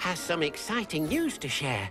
has some exciting news to share.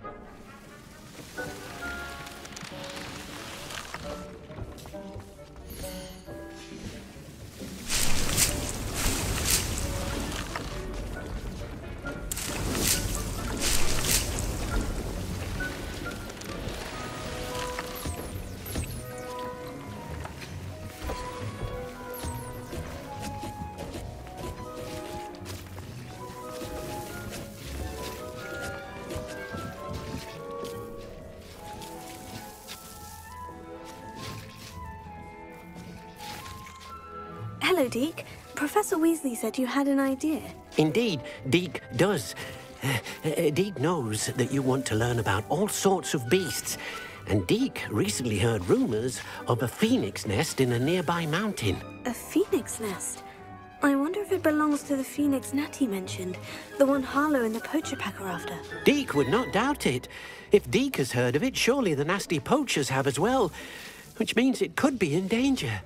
Hello, Deek. Professor Weasley said you had an idea. Indeed, Deek does. Deek knows that you want to learn about all sorts of beasts, and Deek recently heard rumors of a phoenix nest in a nearby mountain. A phoenix nest? I wonder if it belongs to the phoenix net he mentioned, the one Harlow and the poacher pack are after. Deek would not doubt it. If Deek has heard of it, surely the nasty poachers have as well, which means it could be in danger.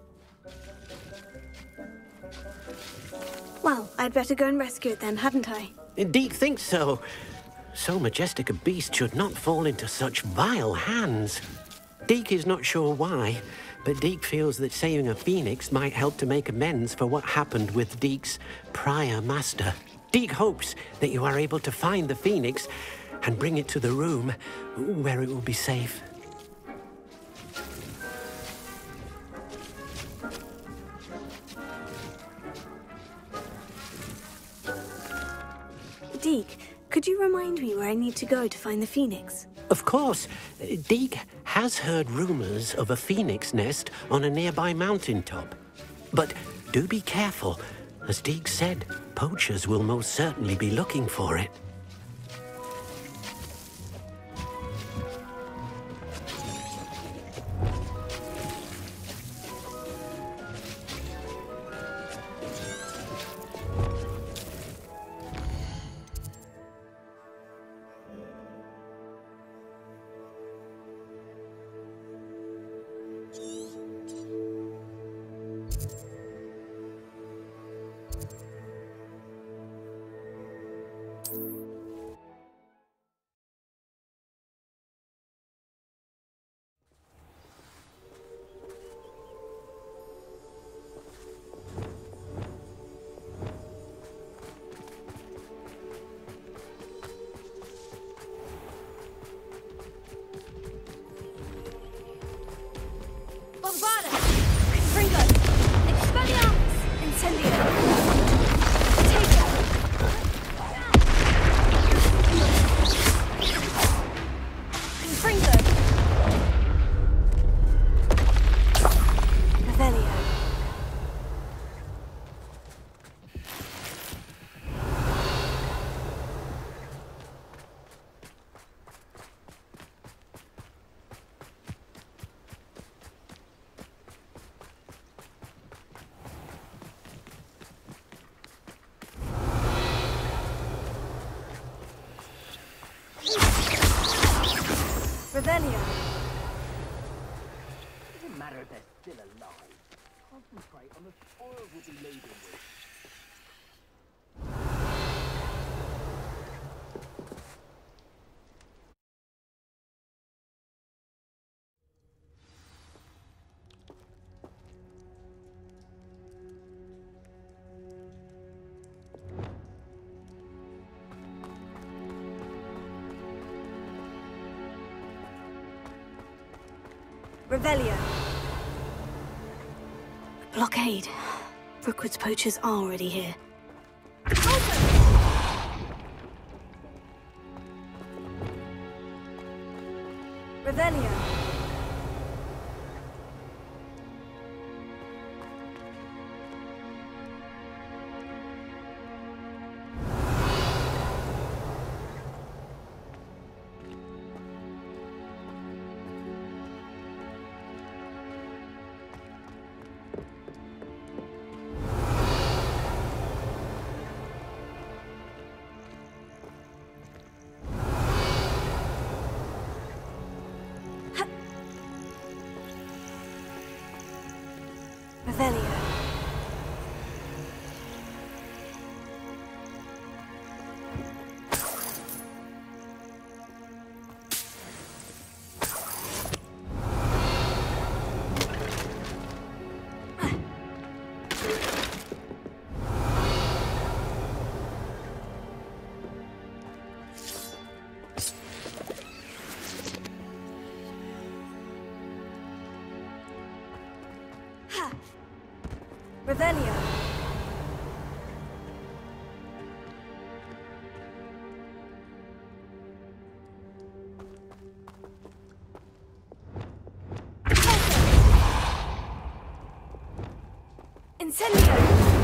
Well, I'd better go and rescue it then, hadn't I? Deek thinks so. So majestic a beast should not fall into such vile hands. Deek is not sure why, but Deek feels that saving a phoenix might help to make amends for what happened with Deek's prior master. Deek hopes that you are able to find the phoenix and bring it to the room where it will be safe. Deek, could you remind me where I need to go to find the phoenix? Of course. Deek has heard rumors of a phoenix nest on a nearby mountaintop. But do be careful. As Deek said, poachers will most certainly be looking for it. Revelio. Doesn't matter if they're still alive. Concentrate on the spoils we'll be leaving with. Revelio. Blockade. Rookwood's poachers are already here. Revelio. Revelio. Revelio. Incendio.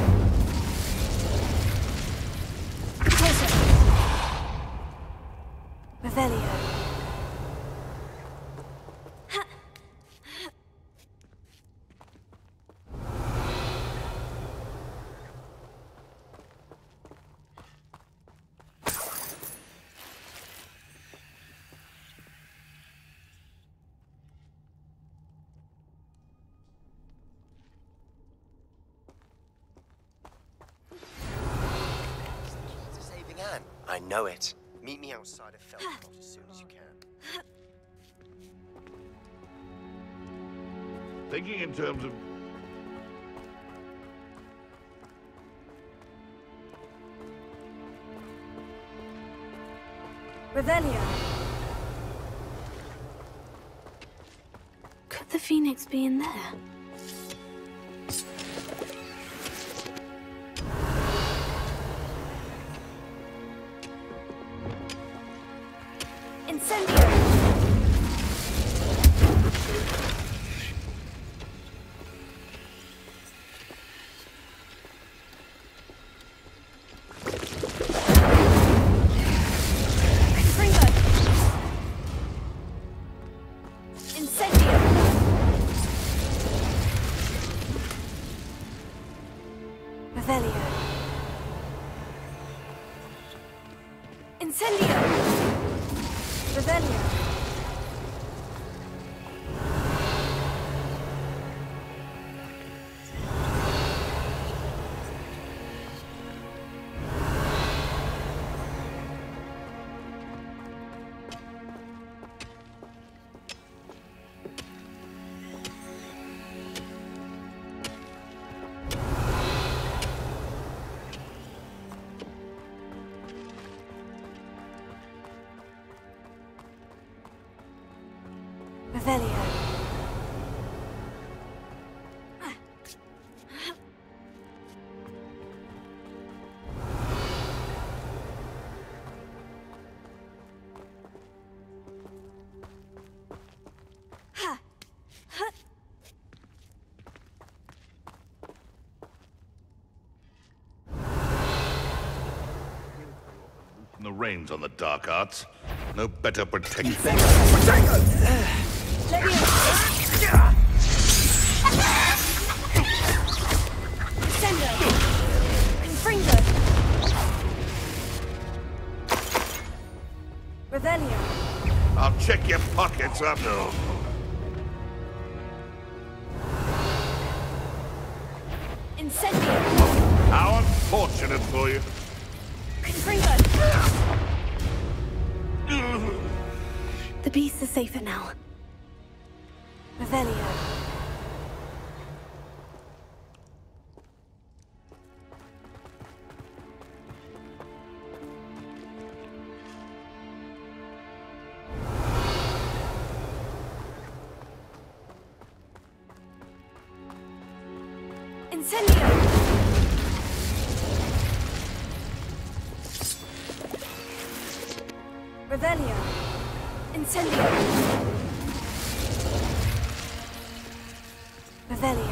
Revelio. I know it. Meet me outside of Feldcroft as soon as you can. Thinking in terms of... Revelio. Could the Phoenix be in there? Incendio! Revelio. The reins on the dark arts. No better protection. Let me Sendo. Confringo. Revelio. I'll check your pockets after. Incendio. How unfortunate for you. Confringo. The beasts are safer now. Revelio. Incendio! Revelio. Incendio. Revelio.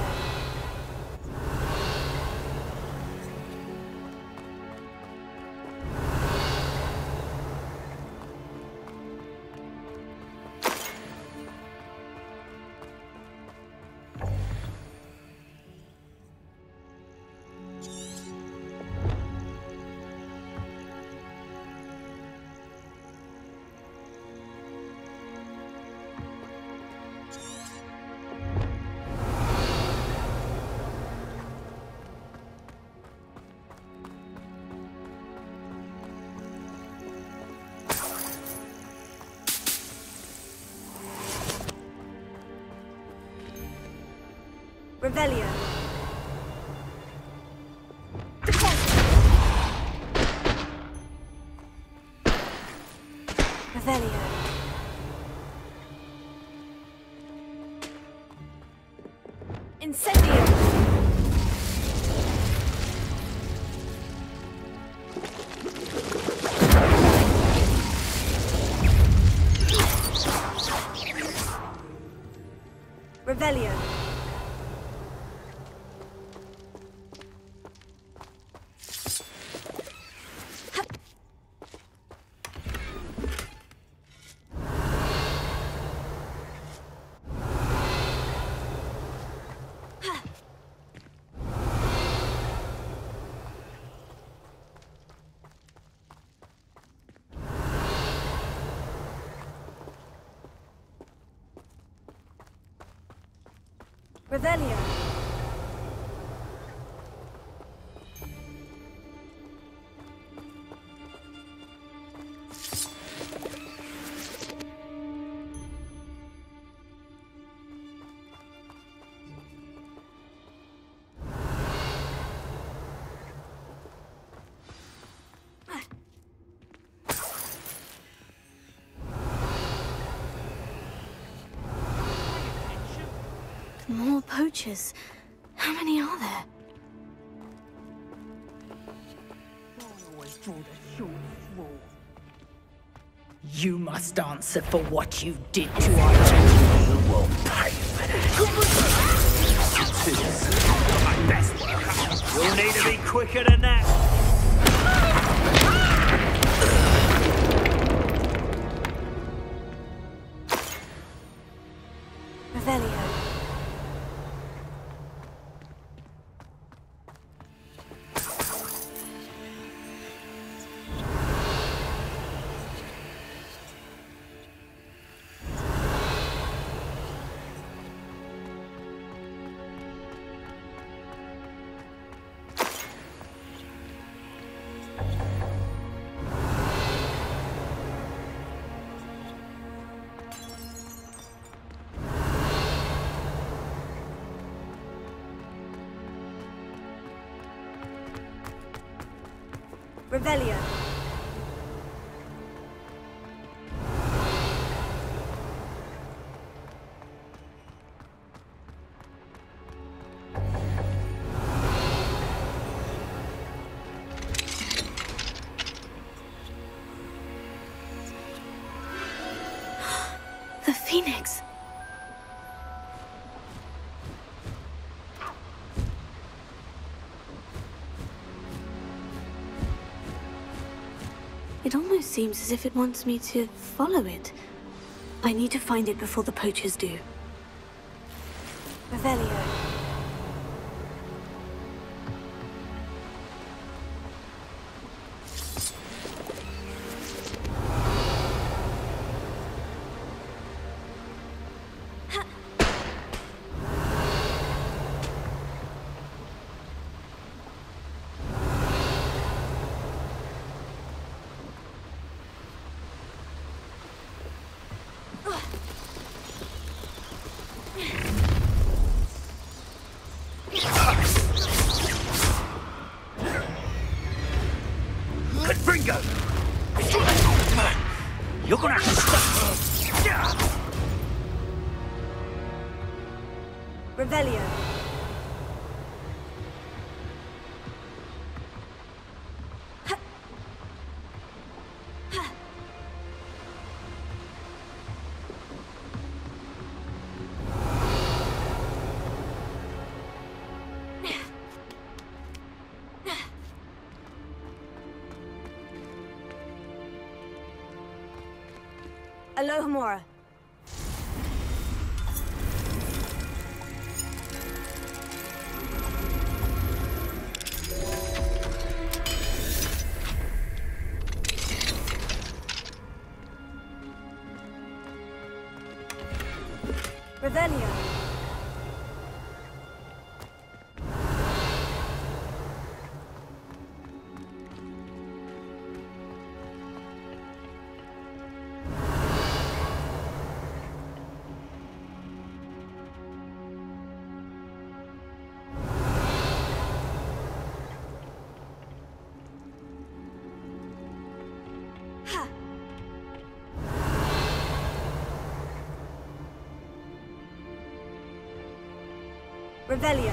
Revelio. Revelio. Incendio. Revelio. More poachers. How many are there? You must answer for what you did to our people. You will pay for that. My best work. You'll need to be quicker than that. Revelio. Revelio. The Phoenix. It almost seems as if it wants me to follow it. I need to find it before the poachers do. Revelio. Confringo! You're gonna have to stop. Revelio. Alohomora. Revelio. Revelio.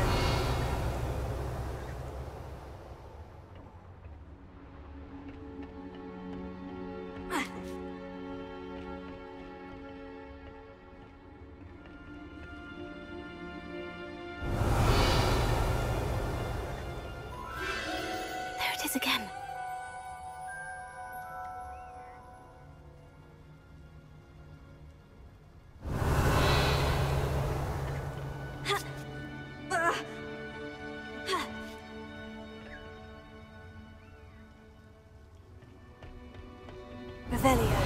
There it is again. Revelio.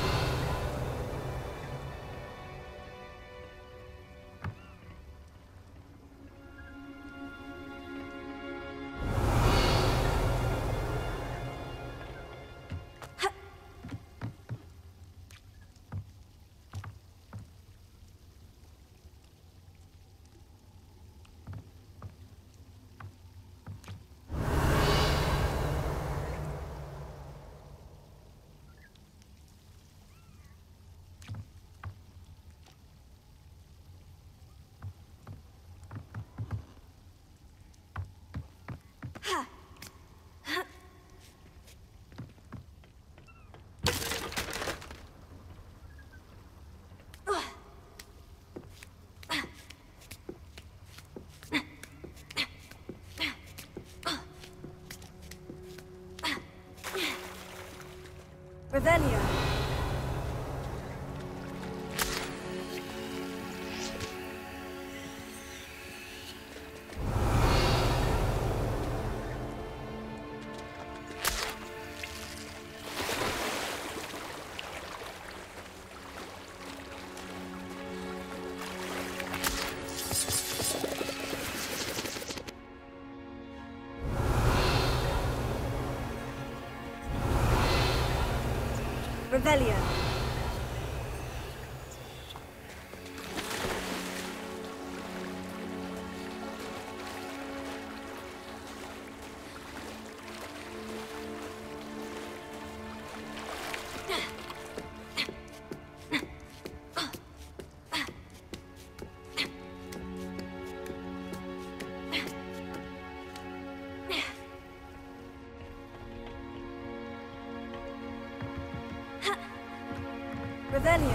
Revelio. Revelio. Revelio.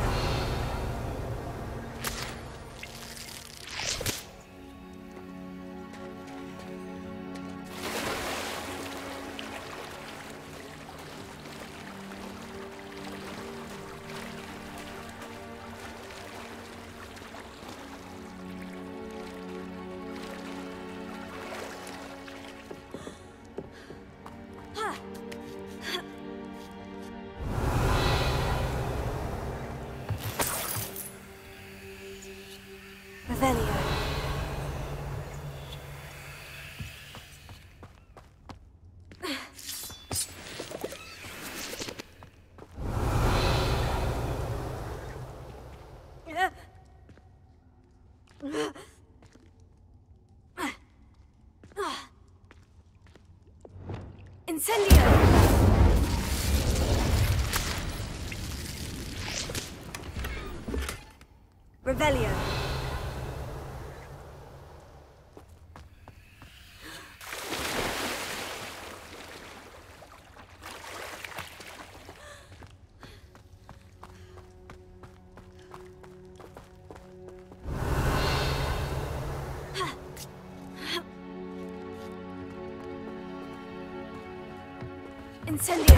Revelio. Incendio! Revelio. Incendio!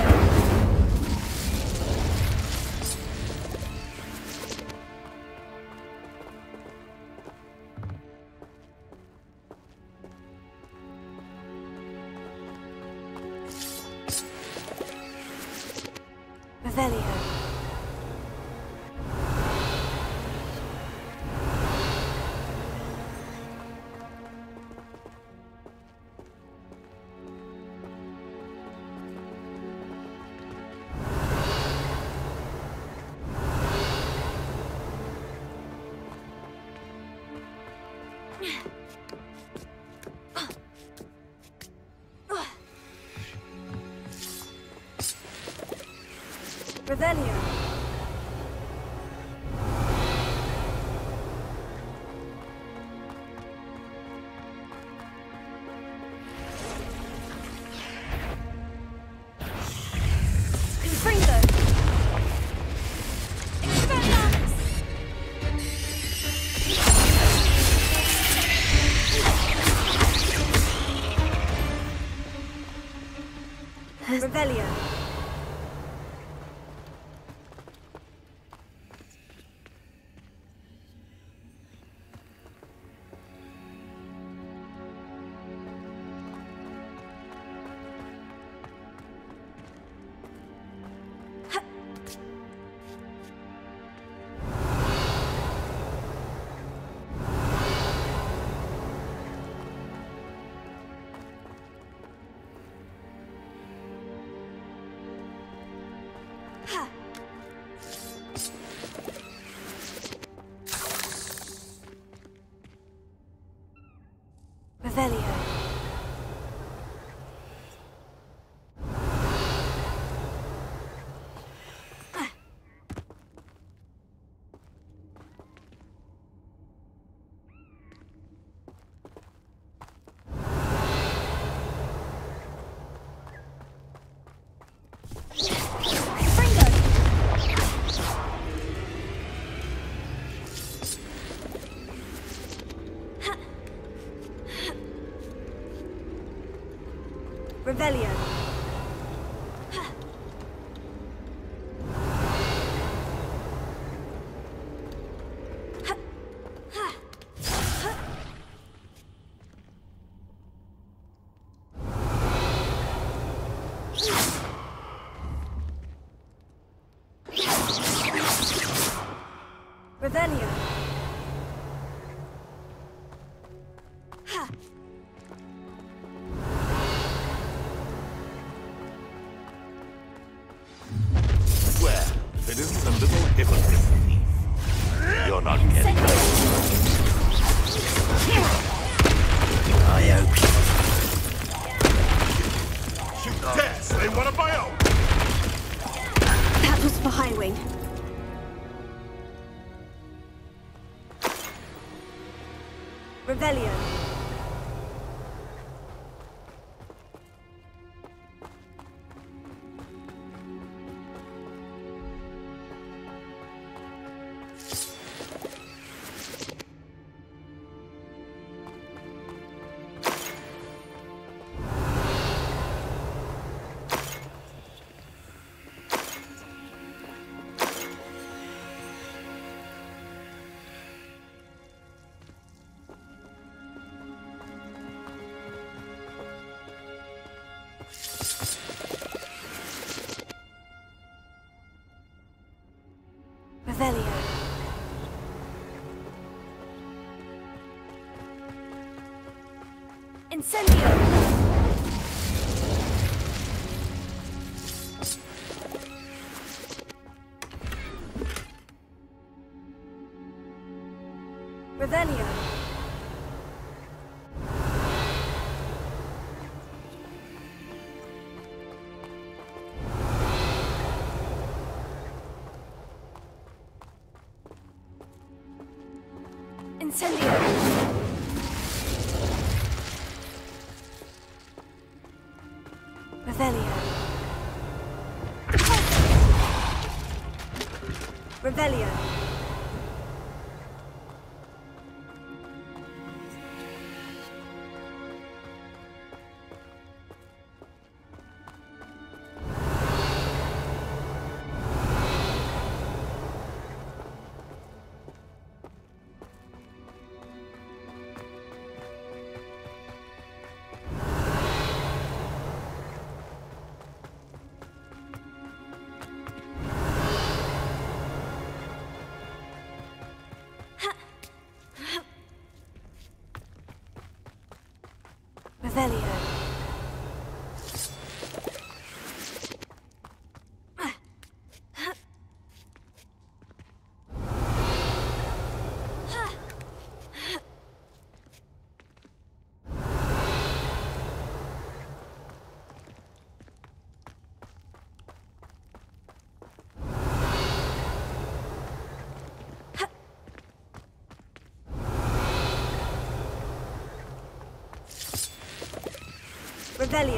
Revelio. Revelio. Confringo. Infernax. Revelio. Revelio. Revelio. Revelio. Ha! Swear, if it isn't a little hypocrite thief, you're not getting it. I hope. Shoot death, they want to buy out. That was for Highwing. Revelio. Revelio. Incendio! Revelio. Incendio! Revelio. Revelio. Revelio. Revelio.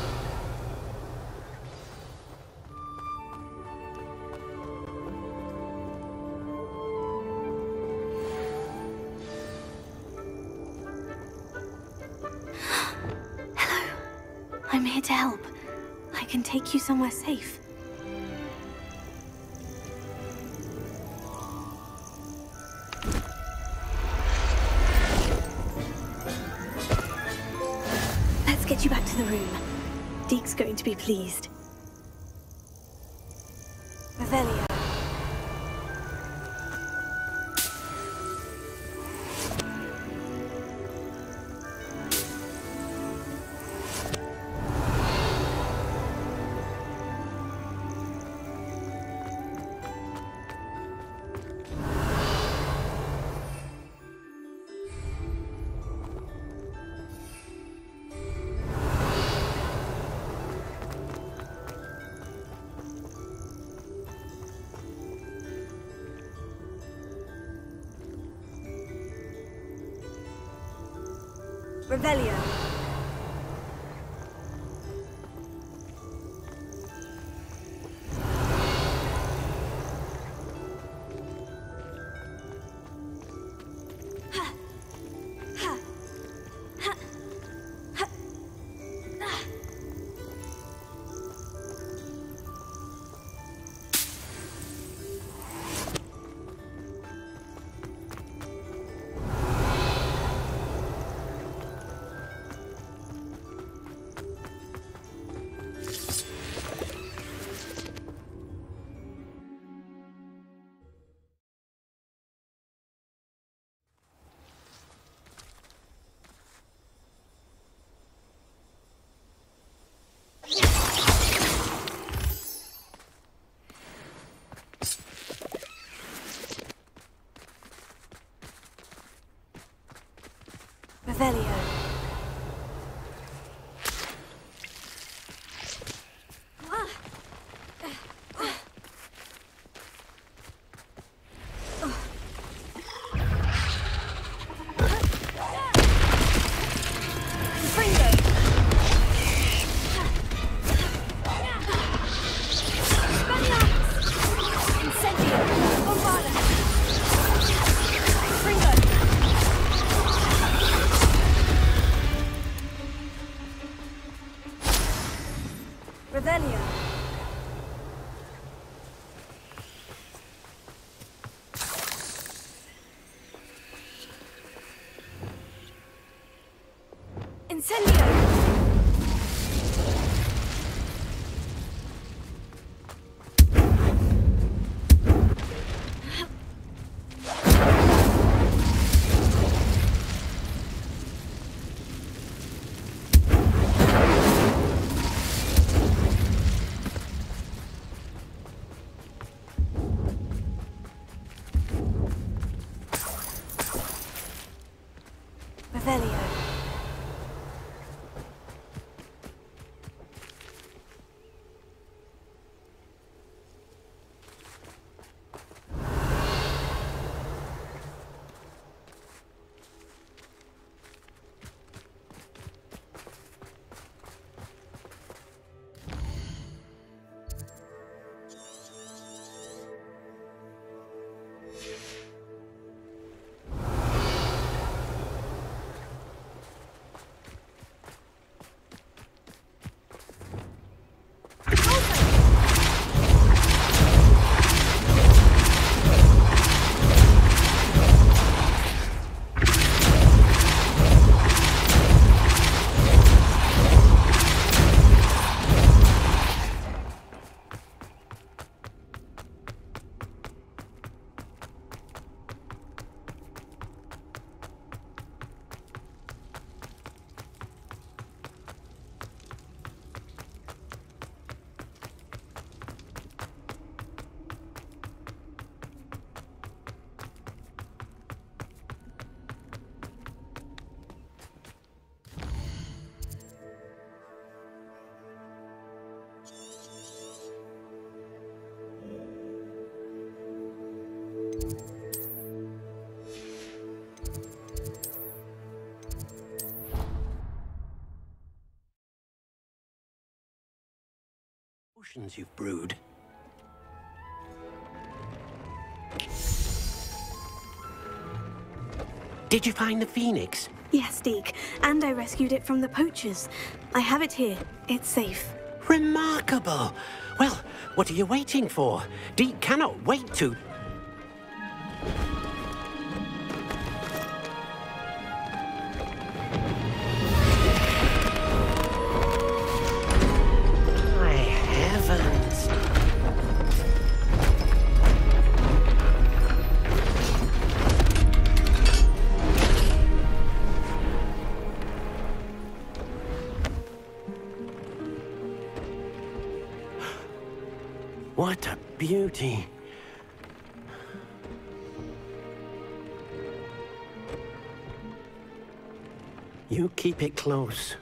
Hello. I'm here to help. I can take you somewhere safe. Let's get you back to the room. Deke's going to be pleased. Revelio. Revelio. Revelio. Revelio. Incendio. Revelio. Potions you've brewed. Did you find the phoenix? Yes, Deke, and I rescued it from the poachers. I have it here. It's safe. Remarkable! Well, what are you waiting for? Deke cannot wait to... My heavens! What a beauty! You keep it close.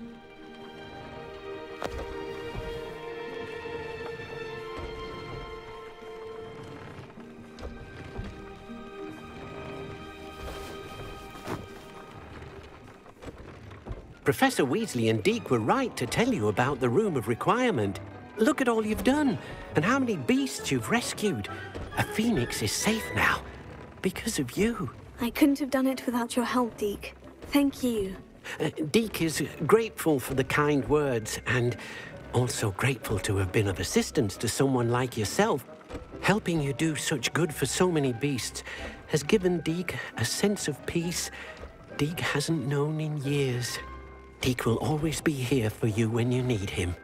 Professor Weasley and Deke were right to tell you about the Room of Requirement. Look at all you've done, and how many beasts you've rescued. A phoenix is safe now, because of you. I couldn't have done it without your help, Deke. Thank you. Deke is grateful for the kind words, and also grateful to have been of assistance to someone like yourself. Helping you do such good for so many beasts has given Deke a sense of peace Deke hasn't known in years. Deke will always be here for you when you need him.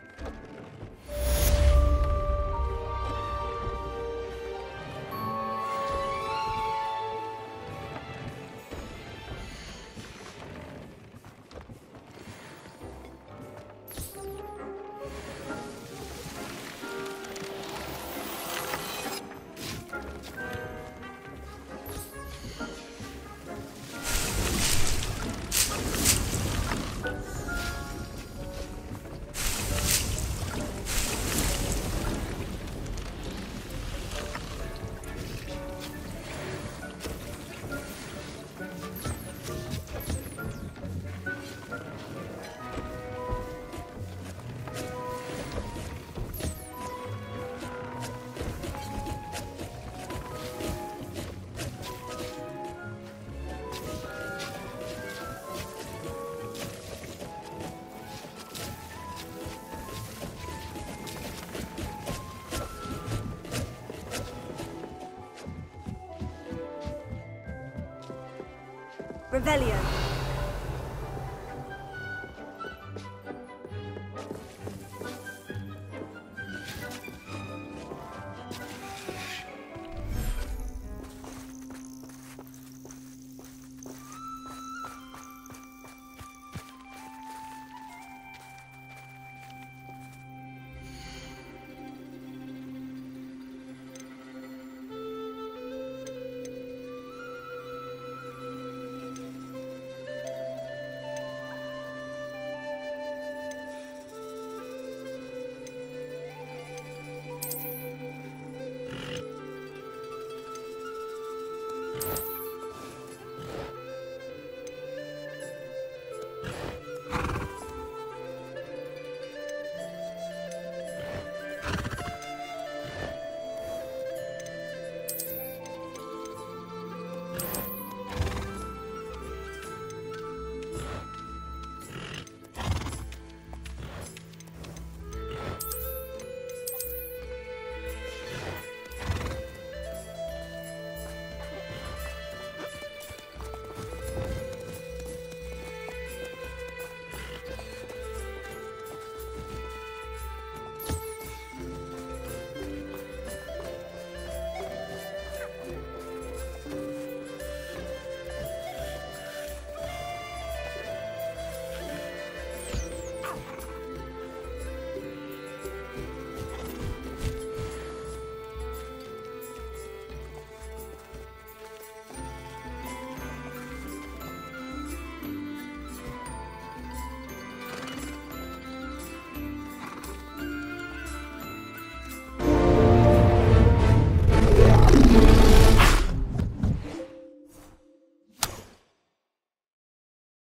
Revelio.